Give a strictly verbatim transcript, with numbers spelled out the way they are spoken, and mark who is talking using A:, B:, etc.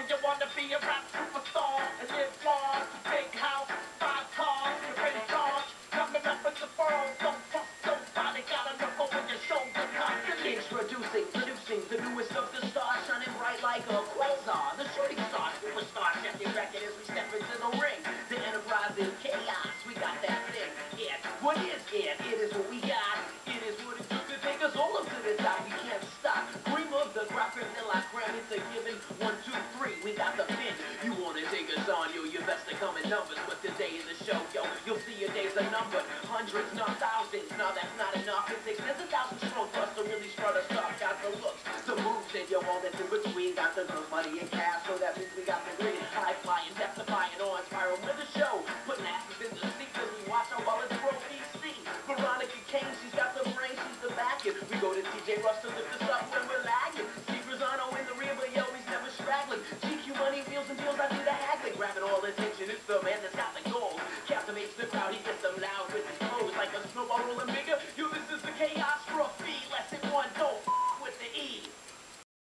A: you wanna be a rap superstar and live large, big house, five cars, you're in charge. Coming up with the world, don't trust nobody, gotta look over your shoulder constantly.
B: Introducing, producing the newest of the stars, shining bright like a quasar. The shooting star, superstar, check your record as we step into the ring. The enterprise in chaos, we got that thing. It, what is it? It is what we got. It is what it took to take us all up to the top. We can't stop. Cream of the crop, and then like cram, it's a given. One, two, three, we got the pin. You wanna take us on, yo, you best to come in numbers. But the day of the show, yo, you'll see your days are numbered. Hundreds, not thousands. No, that's not enough. It takes tens of thousands strong for us to really strut us up. Got the looks, the moves, and yo, all that's in between. Got the good money and cash, so that means we got the green. High flying, death defying, on spiral with the show. Putting asses in the seat as we watch our while it's pro E C. Veronica Kane, she's got the brain, she's the back. We go to T J Russ to lift us up when we're